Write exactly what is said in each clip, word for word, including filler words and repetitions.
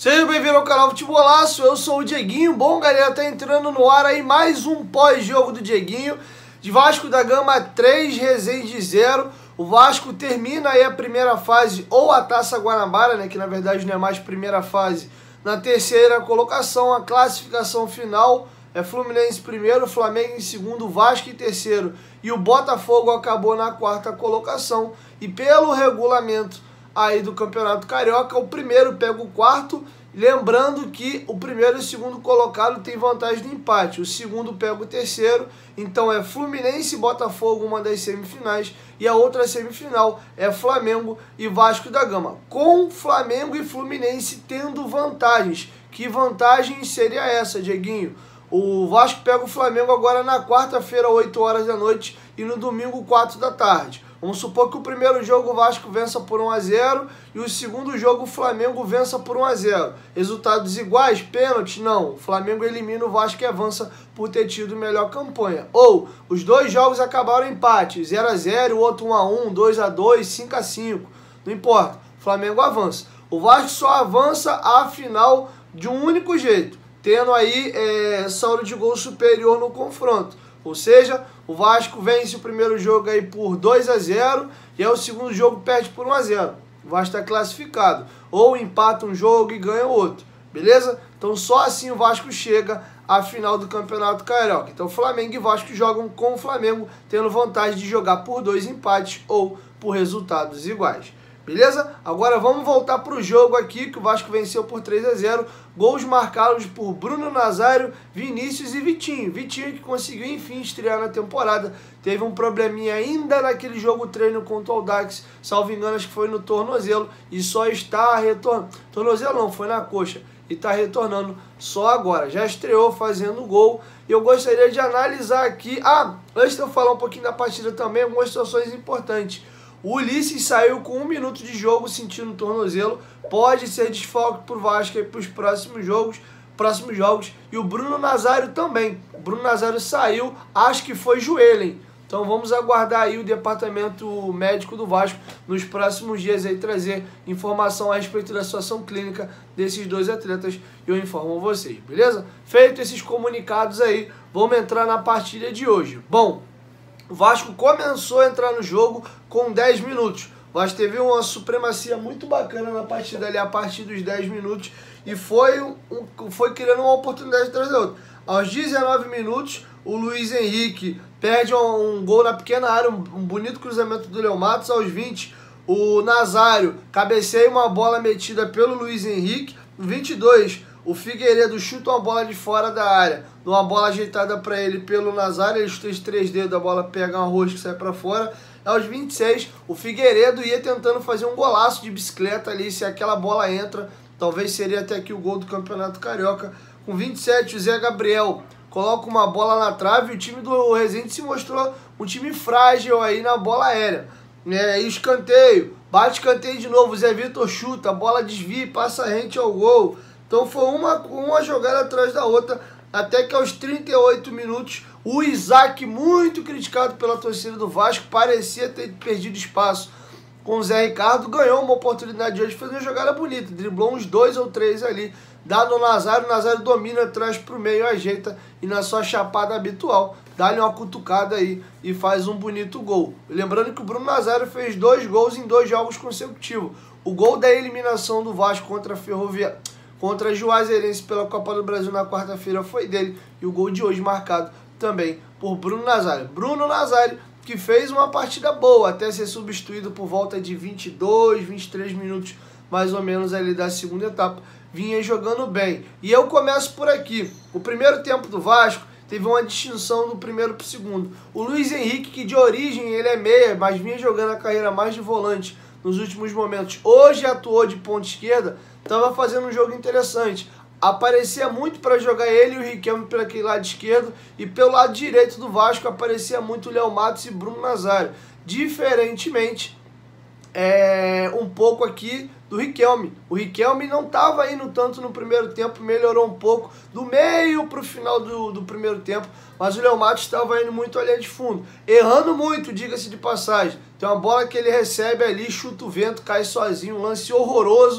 Seja bem-vindo ao canal Futebolaço, eu sou o Dieguinho. Bom, galera, tá entrando no ar aí mais um pós-jogo do Dieguinho. De Vasco da Gama três, Resende zero. O Vasco termina aí a primeira fase, ou a Taça Guanabara, né, que na verdade não é mais primeira fase, na terceira colocação. A classificação final é Fluminense primeiro, Flamengo em segundo, Vasco em terceiro e o Botafogo acabou na quarta colocação. E pelo regulamento aí do Campeonato Carioca, o primeiro pega o quarto, lembrando que o primeiro e o segundo colocado tem vantagem de empate, o segundo pega o terceiro, então é Fluminense e Botafogo uma das semifinais, e a outra semifinal é Flamengo e Vasco da Gama, com Flamengo e Fluminense tendo vantagens. Que vantagem seria essa, Dieguinho? O Vasco pega o Flamengo agora na quarta-feira, oito horas da noite, e no domingo, quatro da tarde. Vamos supor que o primeiro jogo o Vasco vença por um a zero e o segundo jogo o Flamengo vença por um a zero. Resultados iguais? Pênalti? Não. O Flamengo elimina o Vasco e avança por ter tido melhor campanha. Ou os dois jogos acabaram em empate, zero a zero, o outro um a um, dois a dois, cinco a cinco. Não importa. O Flamengo avança. O Vasco só avança à final de um único jeito, tendo aí é, saldo de gol superior no confronto. Ou seja, o Vasco vence o primeiro jogo aí por dois a zero e aí o segundo jogo perde por um a zero. O Vasco está classificado. Ou empata um jogo e ganha o outro. Beleza? Então só assim o Vasco chega à final do Campeonato Carioca. Então Flamengo e Vasco jogam com o Flamengo, tendo vantagem de jogar por dois empates ou por resultados iguais. Beleza? Agora vamos voltar para o jogo aqui, que o Vasco venceu por três a zero. Gols marcados por Bruno Nazário, Vinícius e Vitinho. Vitinho que conseguiu, enfim, estrear na temporada. Teve um probleminha ainda naquele jogo treino contra o Audax. Salvo engano, acho que foi no tornozelo. E só está retornando. Tornozelo não, foi na coxa. E está retornando só agora. Já estreou fazendo gol. E eu gostaria de analisar aqui... Ah, antes de eu falar um pouquinho da partida também, algumas situações importantes. O Ulisses saiu com um minuto de jogo sentindo o tornozelo, pode ser desfalque por Vasco para os próximos jogos, próximos jogos. E o Bruno Nazário também. O Bruno Nazário saiu, acho que foi joelho, hein? Então vamos aguardar aí o departamento médico do Vasco nos próximos dias aí trazer informação a respeito da situação clínica desses dois atletas e eu informo vocês, beleza? Feito esses comunicados aí, vamos entrar na partida de hoje. Bom, o Vasco começou a entrar no jogo com dez minutos. O Vasco teve uma supremacia muito bacana na partida ali a partir dos dez minutos e foi, um, foi criando uma oportunidade atrás da outra. Aos dezenove minutos, o Luiz Henrique perde um, um gol na pequena área, um, um bonito cruzamento do Léo Matos. Aos vinte, o Nazário cabeceia uma bola metida pelo Luiz Henrique. vinte e dois, o Figueiredo chuta uma bola de fora da área, uma bola ajeitada para ele pelo Nazário, ele chuta de três dedos, a bola pega uma rosca e sai para fora. Aos vinte e seis, o Figueiredo ia tentando fazer um golaço de bicicleta ali, se aquela bola entra, talvez seria até aqui o gol do Campeonato Carioca. Com vinte e sete, o Zé Gabriel coloca uma bola na trave e o time do Resende se mostrou um time frágil aí na bola aérea. É, e escanteio, bate escanteio de novo, o Zé Vitor chuta, a bola desvia e passa rente ao gol. Então foi uma, uma jogada atrás da outra, até que aos trinta e oito minutos, o Isaac, muito criticado pela torcida do Vasco, parecia ter perdido espaço com o Zé Ricardo, ganhou uma oportunidade hoje de fazer uma jogada bonita, driblou uns dois ou três ali, dá no Nazário, o Nazário domina, traz para o meio, ajeita e na sua chapada habitual, dá-lhe uma cutucada aí e faz um bonito gol. Lembrando que o Bruno Nazário fez dois gols em dois jogos consecutivos. O gol da eliminação do Vasco contra a Ferroviária, contra a Juazeirense pela Copa do Brasil na quarta-feira foi dele. E o gol de hoje marcado também por Bruno Nazário. Bruno Nazário que fez uma partida boa até ser substituído por volta de vinte e dois, vinte e três minutos mais ou menos ali da segunda etapa. Vinha jogando bem. E eu começo por aqui. O primeiro tempo do Vasco teve uma distinção do primeiro para o segundo. O Luiz Henrique, que de origem ele é meia, mas vinha jogando a carreira mais de volante nos últimos momentos. Hoje atuou de ponta esquerda, estava fazendo um jogo interessante. Aparecia muito para jogar ele e o Riquelme pelo aquele lado esquerdo. E pelo lado direito do Vasco aparecia muito o Léo Matos e Bruno Nazário. Diferentemente, é, um pouco aqui do Riquelme. O Riquelme não estava indo tanto no primeiro tempo, melhorou um pouco do meio para o final do, do primeiro tempo. Mas o Léo Matos estava indo muito à linha de fundo. Errando muito, diga-se de passagem. Tem uma bola que ele recebe ali, chuta o vento, cai sozinho, um lance horroroso.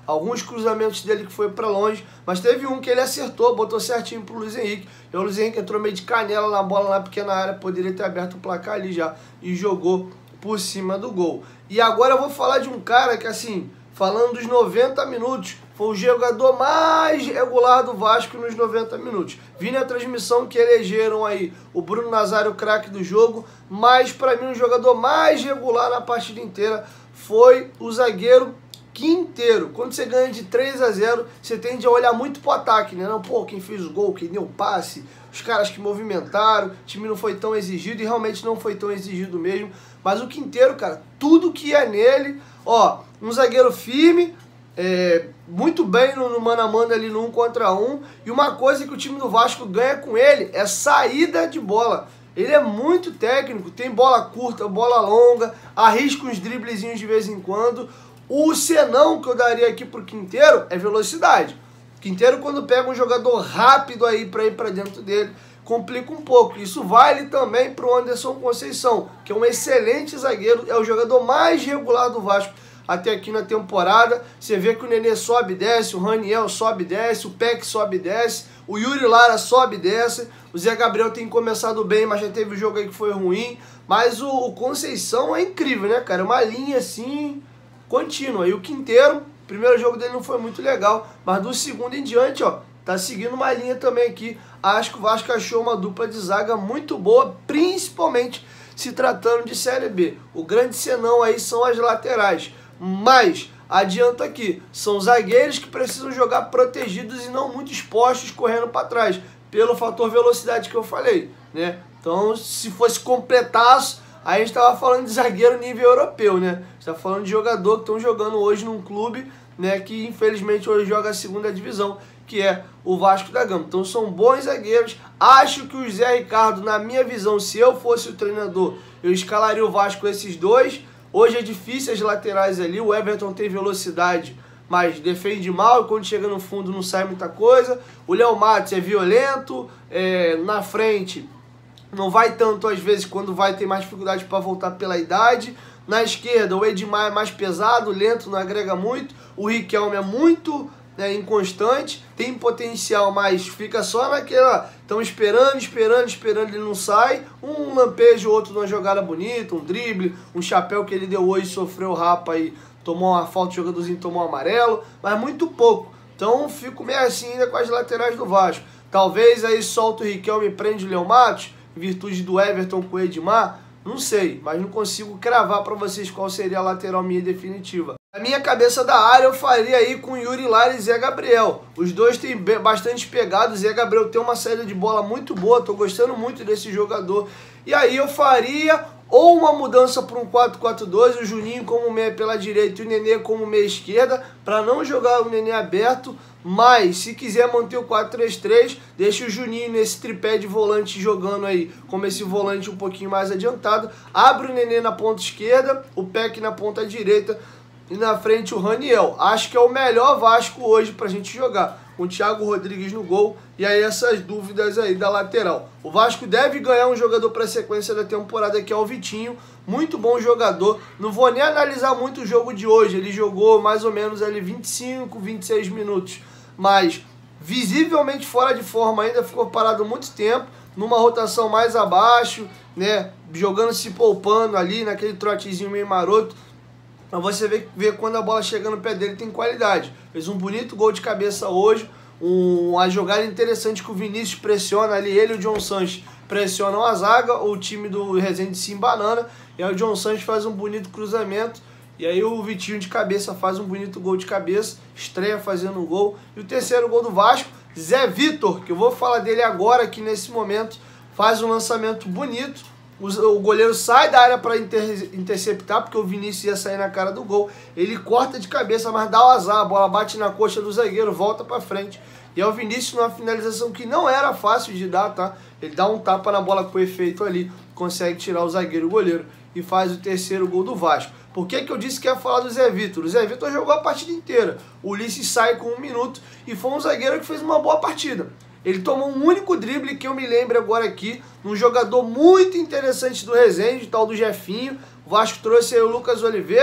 alguns cruzamentos dele que foi para longe, mas teve um que ele acertou, botou certinho pro Luiz Henrique, e o Luiz Henrique entrou meio de canela na bola na pequena área, poderia ter aberto o placar ali já, e jogou por cima do gol. E agora eu vou falar de um cara que, assim, falando dos noventa minutos, foi o jogador mais regular do Vasco nos noventa minutos. Vi na transmissão que elegeram aí o Bruno Nazário, o craque do jogo, mas para mim o jogador mais regular na partida inteira foi o zagueiro Quinteiro. Quando você ganha de três a zero, você tende a olhar muito pro ataque, né? Não, pô, quem fez o gol, quem deu o passe, os caras que movimentaram, o time não foi tão exigido, e realmente não foi tão exigido mesmo. Mas o Quinteiro, cara, tudo que é nele, ó, um zagueiro firme, é, muito bem no, no mano a mano ali no um contra um, e uma coisa que o time do Vasco ganha com ele é saída de bola. Ele é muito técnico, tem bola curta, bola longa, arrisca uns driblezinhos de vez em quando. O senão que eu daria aqui pro Quinteiro é velocidade. Quinteiro, quando pega um jogador rápido aí para ir para dentro dele, complica um pouco. Isso vale também pro Anderson Conceição, que é um excelente zagueiro, é o jogador mais regular do Vasco até aqui na temporada. Você vê que o Nenê sobe e desce, o Raniel sobe e desce, o Peck sobe e desce, o Yuri Lara sobe e desce, o Zé Gabriel tem começado bem, mas já teve um jogo aí que foi ruim. Mas o, o Conceição é incrível, né, cara? Uma linha assim contínua. E o Quinteiro, o primeiro jogo dele não foi muito legal, mas do segundo em diante, ó, tá seguindo uma linha também aqui. Acho que o Vasco achou uma dupla de zaga muito boa, principalmente se tratando de Série B. O grande senão aí são as laterais. Mas, adianto aqui, são zagueiros que precisam jogar protegidos e não muito expostos correndo para trás, pelo fator velocidade que eu falei, né? Então, se fosse completaço, aí a gente estava falando de zagueiro nível europeu, né? A gente tá falando de jogador que estão jogando hoje num clube, né, que infelizmente hoje joga a segunda divisão, que é o Vasco da Gama. Então são bons zagueiros. Acho que o Zé Ricardo, na minha visão, se eu fosse o treinador, eu escalaria o Vasco com esses dois. Hoje é difícil as laterais ali, o Everton tem velocidade, mas defende mal, e quando chega no fundo não sai muita coisa. O Léo Matos é violento, é, na frente não vai tanto às vezes, quando vai ter mais dificuldade para voltar pela idade. Na esquerda o Edmar é mais pesado, lento, não agrega muito. O Riquelme é muito é, inconstante, tem potencial, mas fica só naquela... Estão esperando, esperando, esperando, ele não sai. Um lampejo, outro numa jogada bonita, um drible, um chapéu que ele deu hoje, sofreu rapa e tomou uma falta, o jogadorzinho tomou um amarelo, mas muito pouco. Então fico meio assim ainda com as laterais do Vasco. Talvez aí solta o Riquelme e prende o Léo Matos, em virtude do Everton com o Edmar, não sei, mas não consigo cravar para vocês qual seria a lateral minha definitiva. A minha cabeça da área eu faria aí com Yuri Lara e Zé Gabriel. Os dois têm bastante pegado, o Zé Gabriel tem uma saída de bola muito boa, tô gostando muito desse jogador. E aí eu faria ou uma mudança para um quatro quatro dois, o Juninho como meia pela direita e o Nenê como meia esquerda, para não jogar o Nenê aberto. Mas se quiser manter o quatro três três, deixa o Juninho nesse tripé de volante jogando aí, como esse volante um pouquinho mais adiantado. Abre o Nenê na ponta esquerda, o Peck na ponta direita e na frente o Raniel. Acho que é o melhor Vasco hoje pra gente jogar, com o Thiago Rodrigues no gol. E aí essas dúvidas aí da lateral. O Vasco deve ganhar um jogador para a sequência da temporada, que é o Vitinho. Muito bom jogador. Não vou nem analisar muito o jogo de hoje. Ele jogou mais ou menos ali vinte e cinco, vinte e seis minutos. Mas visivelmente fora de forma ainda, ficou parado muito tempo, numa rotação mais abaixo, né? Jogando, se poupando ali, naquele trotezinho meio maroto. Mas você vê, vê quando a bola chega no pé dele tem qualidade. Fez um bonito gol de cabeça hoje. Um, uma jogada interessante que o Vinícius pressiona ali. Ele e o John Sanches pressionam a zaga. O time do Resende se embanana. E aí o John Sanches faz um bonito cruzamento. E aí o Vitinho de cabeça faz um bonito gol de cabeça. Estreia fazendo um gol. E o terceiro gol do Vasco, Zé Vitor, que eu vou falar dele agora aqui nesse momento. Faz um lançamento bonito. O goleiro sai da área para inter, interceptar, porque o Vinícius ia sair na cara do gol. Ele corta de cabeça, mas dá o azar. A bola bate na coxa do zagueiro, volta para frente. E é o Vinícius numa finalização que não era fácil de dar, tá? Ele dá um tapa na bola com efeito ali, consegue tirar o zagueiro e o goleiro e faz o terceiro gol do Vasco. Por que que eu disse que ia falar do Zé Vitor? O Zé Vitor jogou a partida inteira. O Ulisses sai com um minuto e foi um zagueiro que fez uma boa partida. Ele tomou um único drible que eu me lembro agora aqui, um jogador muito interessante do Resende, tal do Jefinho. O Vasco trouxe aí o Lucas Oliveira.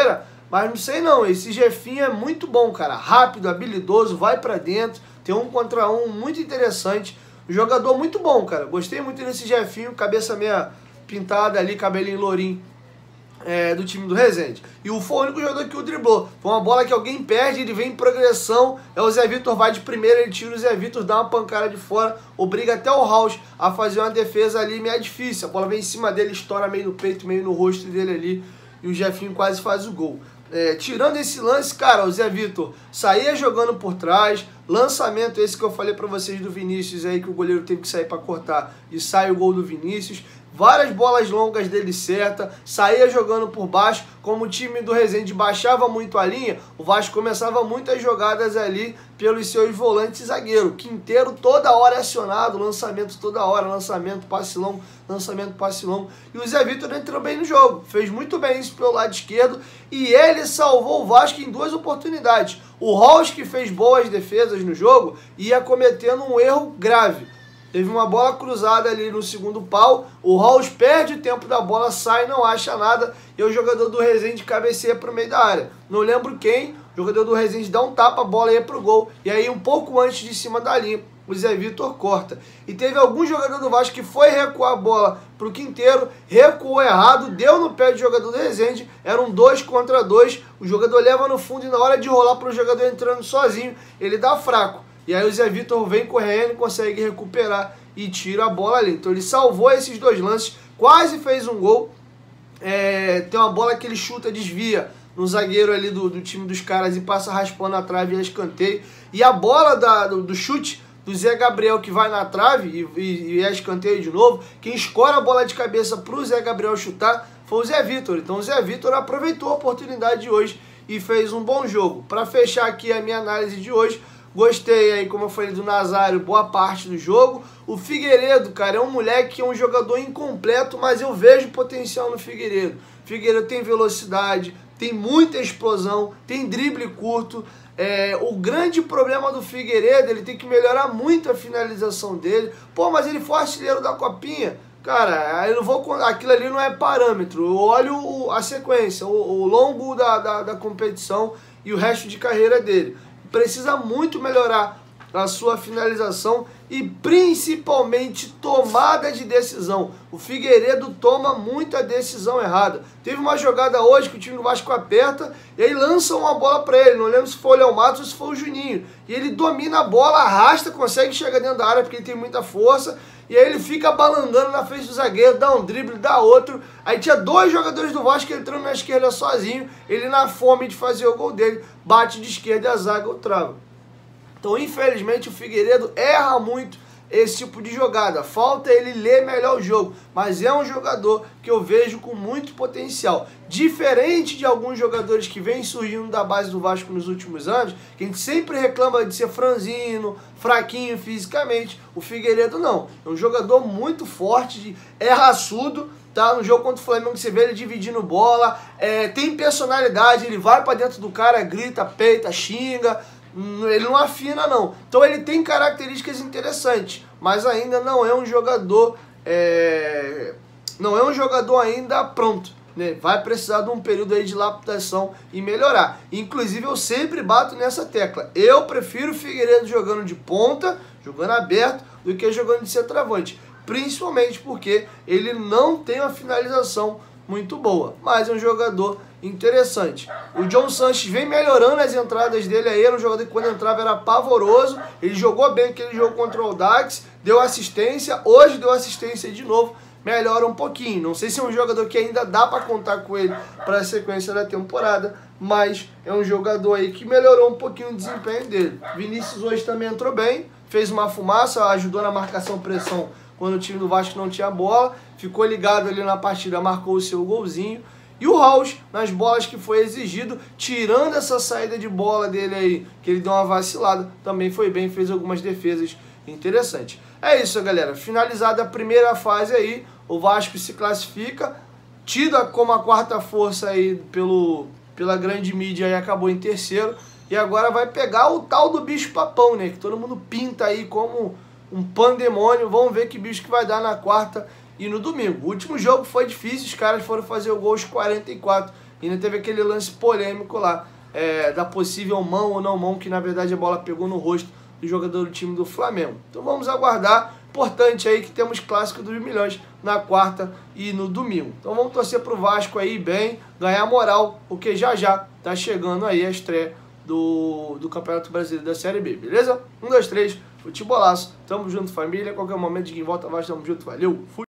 Mas não sei não, esse Jefinho é muito bom, cara. Rápido, habilidoso, vai pra dentro, tem um contra um muito interessante. Um jogador muito bom, cara. Gostei muito desse Jefinho, cabeça meia pintada ali, cabelinho lourinho. É, do time do Resende. E o foi o único jogador que o driblou. Foi uma bola que alguém perde, ele vem em progressão, é o Zé Vitor vai de primeira, ele tira o Zé Vitor, dá uma pancada de fora, obriga até o House a fazer uma defesa ali meio difícil. A bola vem em cima dele, estoura meio no peito, meio no rosto dele ali, e o Jefinho quase faz o gol. É, tirando esse lance, cara, o Zé Vitor saía jogando por trás, lançamento esse que eu falei pra vocês do Vinícius aí, que o goleiro teve que sair pra cortar, e sai o gol do Vinícius. Várias bolas longas dele certa, saía jogando por baixo, como o time do Resende baixava muito a linha, o Vasco começava muitas jogadas ali pelos seus volantes e zagueiro. Quinteiro toda hora acionado, lançamento toda hora, lançamento, passe longo, lançamento, passe longo. E o Zé Vitor entrou bem no jogo, fez muito bem isso pelo lado esquerdo e ele salvou o Vasco em duas oportunidades. O Ross, que fez boas defesas no jogo, ia cometendo um erro grave. Teve uma bola cruzada ali no segundo pau, o Raul perde o tempo da bola, sai, não acha nada, e o jogador do Resende cabeceia para o meio da área. Não lembro quem, o jogador do Resende dá um tapa, a bola ia para o gol, e aí um pouco antes de cima da linha, o Zé Vitor corta. E teve algum jogador do Vasco que foi recuar a bola para o Quinteiro, recuou errado, deu no pé do jogador do Resende, era um dois contra dois, o jogador leva no fundo e na hora de rolar para o jogador entrando sozinho, ele dá fraco. E aí o Zé Vitor vem correndo, consegue recuperar e tira a bola ali. Então ele salvou esses dois lances, quase fez um gol. É, tem uma bola que ele chuta, desvia no zagueiro ali do, do time dos caras e passa raspando a trave e escanteio. E a bola da, do, do chute do Zé Gabriel que vai na trave e, e, e é escanteio de novo, quem escora a bola de cabeça para o Zé Gabriel chutar foi o Zé Vitor. Então o Zé Vitor aproveitou a oportunidade de hoje e fez um bom jogo. Para fechar aqui a minha análise de hoje, gostei aí, como eu falei, do Nazário, boa parte do jogo. O Figueiredo, cara, é um moleque que é um jogador incompleto, mas eu vejo potencial no Figueiredo. Figueiredo tem velocidade, tem muita explosão, tem drible curto. É, o grande problema do Figueiredo, ele tem que melhorar muito a finalização dele. Pô, mas ele foi artilheiro da Copinha. Cara, eu não vou, aquilo ali não é parâmetro. Eu olho o, a sequência, o, o longo da, da, da competição e o resto de carreira dele. Precisa muito melhorar a sua finalização e principalmente tomada de decisão. O Figueiredo toma muita decisão errada. Teve uma jogada hoje que o time do Vasco aperta e aí lança uma bola para ele. Não lembro se foi o Léo Matos ou se foi o Juninho. E ele domina a bola, arrasta, consegue chegar dentro da área porque ele tem muita força. E aí ele fica balangando na frente do zagueiro, dá um drible, dá outro. Aí tinha dois jogadores do Vasco entrando na esquerda sozinho. Ele na fome de fazer o gol dele, bate de esquerda e a zaga o trava. Então, infelizmente, o Figueiredo erra muito esse tipo de jogada. Falta ele ler melhor o jogo. Mas é um jogador que eu vejo com muito potencial. Diferente de alguns jogadores que vêm surgindo da base do Vasco nos últimos anos, que a gente sempre reclama de ser franzino, fraquinho fisicamente. O Figueiredo não. É um jogador muito forte, é raçudo. Tá? No jogo contra o Flamengo você vê ele dividindo bola. É, tem personalidade, ele vai pra dentro do cara, grita, peita, xinga. Ele não afina não. Então ele tem características interessantes, mas ainda não é um jogador é... não é um jogador ainda pronto, né? Vai precisar de um período aí de lapidação e melhorar. Inclusive eu sempre bato nessa tecla. Eu prefiro o Figueiredo jogando de ponta, jogando aberto, do que jogando de centroavante. Principalmente porque ele não tem uma finalização muito boa, mas é um jogador interessante. O John Sanches vem melhorando as entradas dele aí, era um jogador que quando entrava era pavoroso, ele jogou bem aquele jogo contra o Audax, deu assistência, hoje deu assistência de novo, melhora um pouquinho. Não sei se é um jogador que ainda dá para contar com ele para a sequência da temporada, mas é um jogador aí que melhorou um pouquinho o desempenho dele. Vinícius hoje também entrou bem, fez uma fumaça, ajudou na marcação-pressão quando o time do Vasco não tinha bola, ficou ligado ali na partida, marcou o seu golzinho. E o House, nas bolas que foi exigido, tirando essa saída de bola dele aí, que ele deu uma vacilada, também foi bem, fez algumas defesas interessantes. É isso, galera. Finalizada a primeira fase aí, o Vasco se classifica, tida como a quarta força aí pelo, pela grande mídia e acabou em terceiro. E agora vai pegar o tal do bicho papão, né? Que todo mundo pinta aí como um pandemônio. Vamos ver que bicho que vai dar na quarta e no domingo. O último jogo foi difícil, os caras foram fazer o gol aos quarenta e quatro E ainda teve aquele lance polêmico lá, é, da possível mão ou não mão, que na verdade a bola pegou no rosto do jogador do time do Flamengo. Então vamos aguardar. Importante aí que temos clássico dos milhões na quarta e no domingo. Então vamos torcer pro Vasco aí bem, ganhar moral, porque já já tá chegando aí a estreia do, do Campeonato Brasileiro da Série B, beleza? Um, dois, três, futebolaço. Tamo junto, família. Qualquer momento de quem volta, Vasco, tamo junto. Valeu, fui!